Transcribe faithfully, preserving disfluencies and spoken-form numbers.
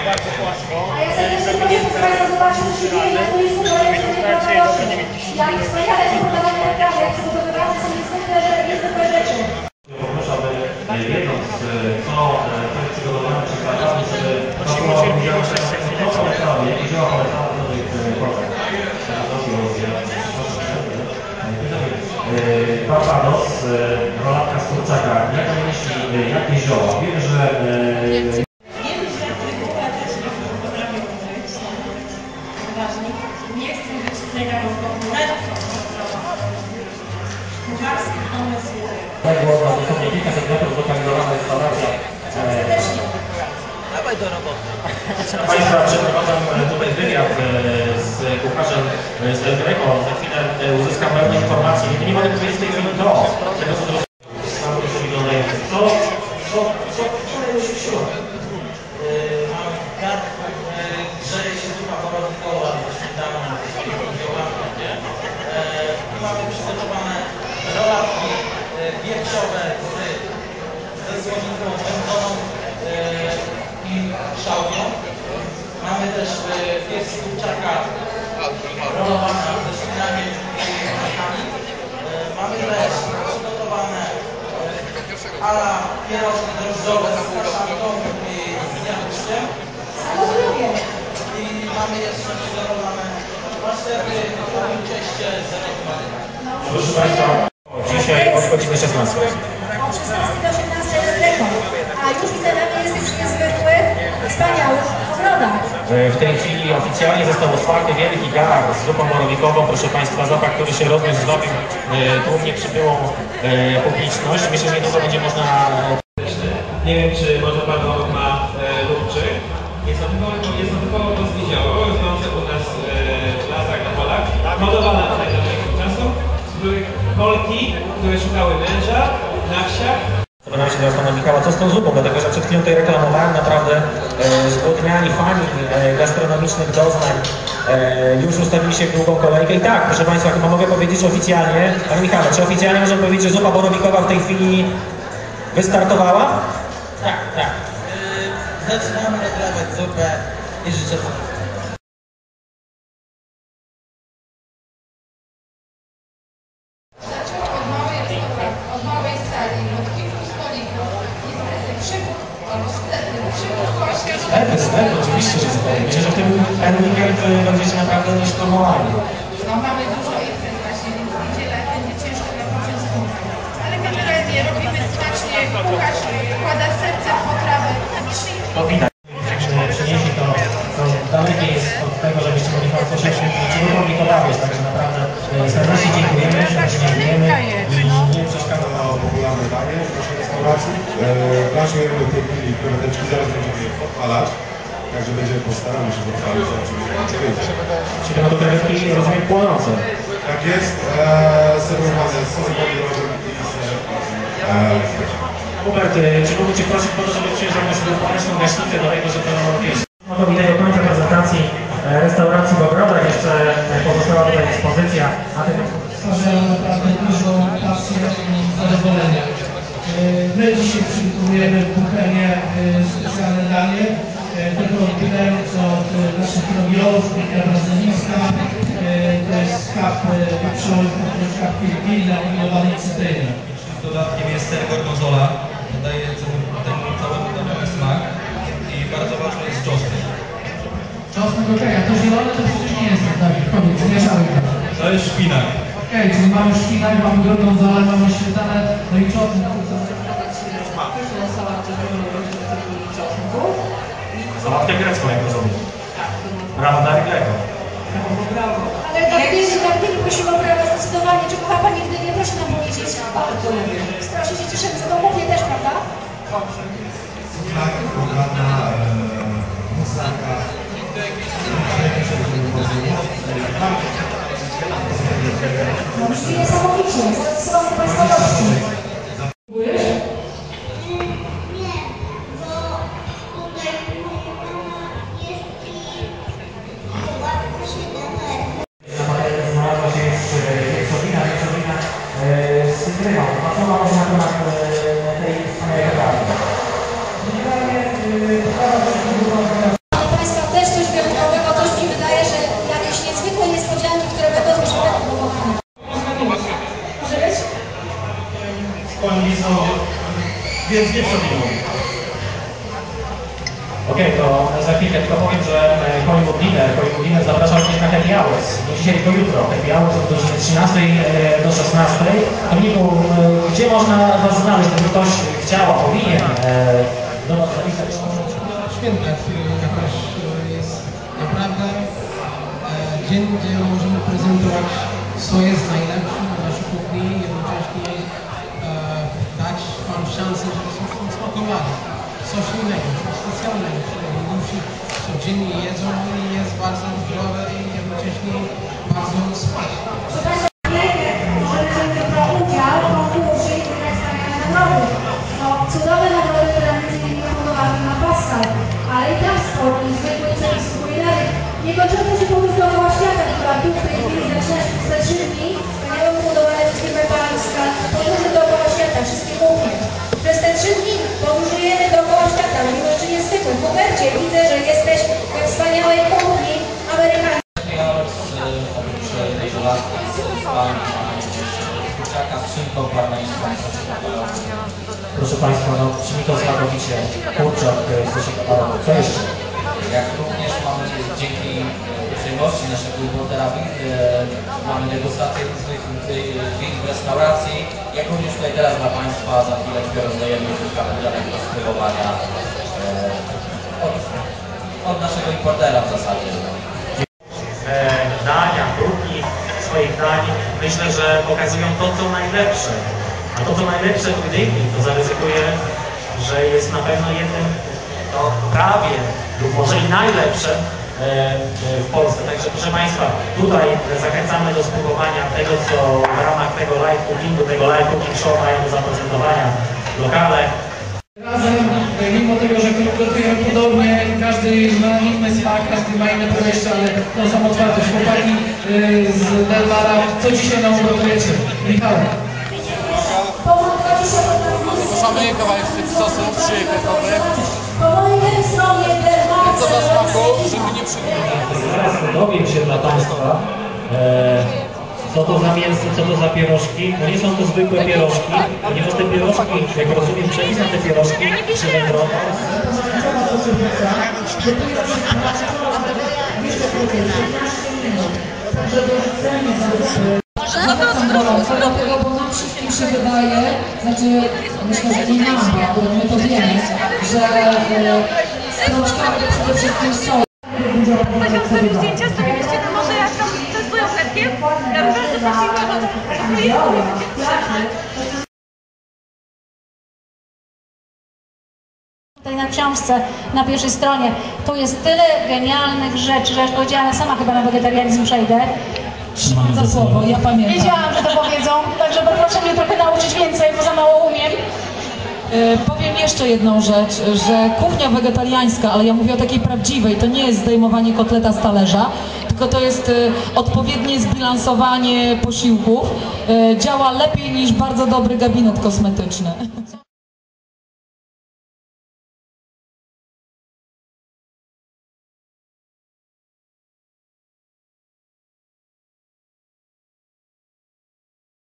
bardzo płasko. A ja serdecznie proszę Państwa zobaczyć, co się dzieje na boisku kolejnym jak wspaniale sportowane reklamy, jak przygotowywane są niezwykle, niezwykłe rzeczy. Proszę, aby wiedząc, co jest przygotowane przez pracowników, żeby Prosimy o cierpliwość jeszcze chwilę. jakie działa polecane do tych procesów. Barbados, rolanka z kurczaka, jak na myśli, jakie zioła? Wiem, że... Wiemy, że aktywa też potrafię być ważny. Nie chcę być mega rozpoczynającą. Kucharski pomysł. Tego na dosłownie kilkaset metrów zlokalizowana instalacja. Dawaj do roboty. Państwa, przeprowadzam tutaj wywiad z kucharzem z Elgreko. Za chwilę uzyskam pełne informacje. Nie mogę powiedzieć w tej chwili to, tego co to tam proszę wyglądające. Co, co, co, co jest w środku? Mamy gard, grzeje się zupa porodnikowa ze śmietaną, ze swoimi ziołami. Tu mamy przygotowane rolatki wieprzowe ze słodzinką wędzoną i szałwią. Mamy też pierś z kurczaka rolowana ze świniami i kurczakami. Mamy też przygotowane ala pierożki drożdżowe z kaszanką i z jabłkiem. I mamy jeszcze przygotowane pasztety w takim cieście z zerowanym. Proszę Państwa, dzisiaj od godziny szesnastej. Od szesnastej do osiemnastej Elgreko. A już widzę na miejscu przy niezwykłych, wspaniałych ogrodach. W tej chwili oficjalnie został otwarty wielki gar z zupą borowikową. Proszę Państwa, zapach, który się rozniósł, zwabił tłumnie przybyłą publiczność. Myślę, że niedługo będzie można... Nie wiem, czy może Pan obok ma e, lubczyk. Jest to typowo, jest to typowo polskie zioło, rosnące u nas e, w lasach na polach, hodowane tutaj do większych czasów, z których Polki, które szukały męża na wsiach. Zapytam się teraz Pana Michała, co z tą zupą, dlatego że przed chwilą tutaj reklamowałem naprawdę e, zgłodniali fani e, gastronomicznych doznań. E, już ustawili się w długą kolejkę i tak, proszę Państwa, chyba mogę powiedzieć oficjalnie, Panie Michale, czy oficjalnie możemy powiedzieć, że zupa borowikowa w tej chwili wystartowała? Tak, tak. Yy, zaczynamy rozdawać zupę i życzę Zacząć od małej restauracji, od małej sali, od kilku stolików i wtedy przygód, albo sklepy, przygód właśnie. Sklepy, sklepy, oczywiście, że sklepy. Myślę, że w tym ten weekend będziecie naprawdę niesztormowani. No mamy dużo imprez właśnie, więc w niedzielę będzie ciężko napocząć z tym. Ale generalnie robimy smacznie, kucharz wkłada serce w potrawę i szynki. To widać. Przynieśli to, to dalekie jest od tego, żebyście mogli Państwo się przygotować, także naprawdę serdecznie dziękujemy, dziękujemy i nie przeszkadza na popularne danie w naszej restauracji. Planszujemy w tej chwili kreweteczki, zaraz będziemy je podpalać, także będziemy postaramy się podpalić, oczywiście. Czyli no to krewetki, rozumiem, płonące. Tak jest, serwowane z sosem pomidorowym i serem. Hubert, czy mógłbym Cię prosić po to, żeby przyjeżdżał na siebie pomysł gaśnicę do tego, że to wiesz. No to widzę do końca prezentacji restauracji w ogrodach, jeszcze pozostała tutaj ekspozycja, a ty... Stwarzają naprawdę dużą pasję i zadowolenie. My dzisiaj przygotowujemy w kuchenie specjalne danie, tylko odbierając od naszych drogierów, brazylijska, to jest skap wieprzowy, skap filipina i lowanej cytryny. Dodatkiem jest ser gorgonzola, daje temu całemu domowy smak i bardzo ważny jest czosnek. Czosnek, okej, okay, a to zielone to przecież nie jest tak, koniec, zmieszamy. To jest szpinak. Okej, okay, czyli mamy szpinak, mamy gorgonzolę, mamy śmietanę, no i czosnek. Pyszne sałaty i czosnku. Sałatkę grecką, jak rozumiem. Brawo dla Greco. Brawo, brawo. Ale Dagdyni, Dagdyni prosimy o brawa zdecydowanie. Czy kocha Pani Gdynię? Proszę nam powiedzieć. Bardzo lubię. Strasznie się cieszymy, za tą kuchnię też, prawda? Tak, ogromna muszarka. No brzmi niesamowicie. Zasyłam do Państwa gości. Znalazła się wieprzowina, wieprzowina z cytryną. A co ma na temat tej samej reklamy? Generalnie więc nie przewidło. Okej, okay, to za chwilkę tylko powiem, że Hollywood Dinner, Hollywood Dinner zapraszał również na Happy Hours. Nie dzisiaj, tylko jutro. Happy Hours od godziny trzynastej do szesnastej. Dominiku, gdzie można Was znaleźć, gdyby ktoś chciał, powinien do nas zapisać? Święta, który jakoś jest naprawdę dzień, gdzie możemy prezentować swoje z najlepszych w naszej kuchni i jednocześnie dać Wam szansę, żeby coś tam smakowali. Coś innego, coś specjalnego, czego ludzie codziennie jedzą i jest bardzo zdrowe i jednocześnie bardzo smaczne. Wiemy, że będziemy brać udział w konkursie i wygrać wspaniałe nagrody. No, cudowne nagrody, które między innymi proponowano na Pascal, ale i tam sporo niezwykłych przepisów kulinarnych. Niekończąca się powrót dookoła świata, która tu w tej chwili zaczyna się przez te trzy dni, będziemy budować firmę Pascal, podróży dookoła świata, wszystkie kuchnie. Przez te trzy dni podróżujemy dookoła świata, robimy rzeczy niezwykłe. W Hubercie widzę, że jesteś we wspaniałej kuchni amerykańskiej. Oprócz tej żelazki pan kurczaka z szynką parmeńską. Proszę Państwa, no brzmi to znakomicie. Kurczak z szynką parmeńską. Co jeszcze? Jak również mamy dzięki uprzejmości naszego reportera Wind, mamy degustację różnych win w restauracji, jak również tutaj teraz dla Państwa za chwileczkę rozdajemy kilka pudełek do spróbowania od, od naszego reportera w zasadzie. Dania, próbki swoich dań, myślę, że pokazują to, co najlepsze. A to, co najlepsze w Gdyni, to zaryzykuję, że jest na pewno jednym, to prawie, lub może i najlepsze w Polsce. Także proszę Państwa, tutaj zachęcamy do spróbowania tego, co w ramach tego live cookingu, tego live cooking show mają do zaprezentowania lokale. Razem, mimo tego, że gotujemy podobnie, każdy ma inny smak, każdy ma inne podejście, ale tą samą otwartość. Chłopaki z Delmara, co dzisiaj nam ugotujecie? Michał. Poszamy kawałek z tych sosów przyjechatowych. Po mojej stronie Delmara. Co do smaku, żeby nie przygniło. Zaraz dowiem się dla Państwa, e, co to za mięso, co to za pierożki. To nie są to zwykłe pierożki, ponieważ te pierożki, jak rozumiem przepis na te pierożki, przy wędrowie. Dlatego, bo nam wszystkim się wydaje, znaczy myślę, że nie nam, bo my to wiemy, że stroczkami przede wszystkim są. Poziom sobie zdjęcia, zrobiliście to może jak tam ze swoją chlebkiem? Ja bym bardzo prosiła, bo jest Tutaj na książce, na pierwszej stronie, tu jest tyle genialnych rzeczy, że jak powiedziałam, sama chyba na wegetarianizm przejdę. Trzymam za słowo, ja pamiętam. Wiedziałam, że to powiedzą, także proszę mnie trochę nauczyć więcej, bo za mało umiem. Yy, powiem jeszcze jedną rzecz, że kuchnia wegetariańska, ale ja mówię o takiej prawdziwej, to nie jest zdejmowanie kotleta z talerza, tylko to jest yy, odpowiednie zbilansowanie posiłków. Yy, działa lepiej niż bardzo dobry gabinet kosmetyczny.